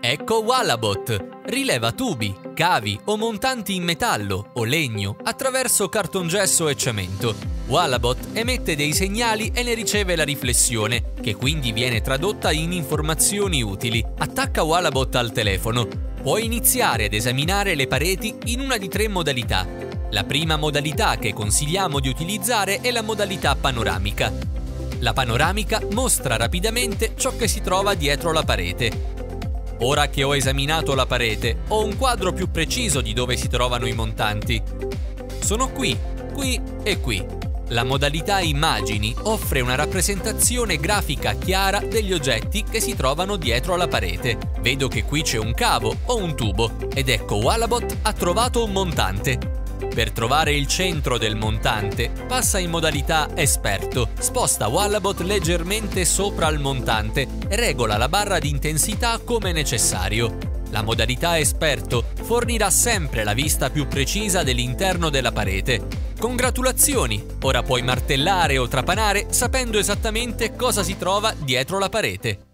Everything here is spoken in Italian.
Ecco Wallabot. Rileva tubi, cavi o montanti in metallo o legno attraverso cartongesso e cemento. Wallabot emette dei segnali e ne riceve la riflessione, che quindi viene tradotta in informazioni utili. Attacca Wallabot al telefono. Puoi iniziare ad esaminare le pareti in una di 3 modalità. La prima modalità che consigliamo di utilizzare è la modalità panoramica. La panoramica mostra rapidamente ciò che si trova dietro la parete. Ora che ho esaminato la parete, ho un quadro più preciso di dove si trovano i montanti. Sono qui, qui e qui. La modalità immagini offre una rappresentazione grafica chiara degli oggetti che si trovano dietro la parete. Vedo che qui c'è un cavo o un tubo ed ecco Wallabot ha trovato un montante. Per trovare il centro del montante, passa in modalità esperto, sposta Wallabot leggermente sopra il montante e regola la barra di intensità come necessario. La modalità esperto fornirà sempre la vista più precisa dell'interno della parete. Congratulazioni! Ora puoi martellare o trapanare sapendo esattamente cosa si trova dietro la parete.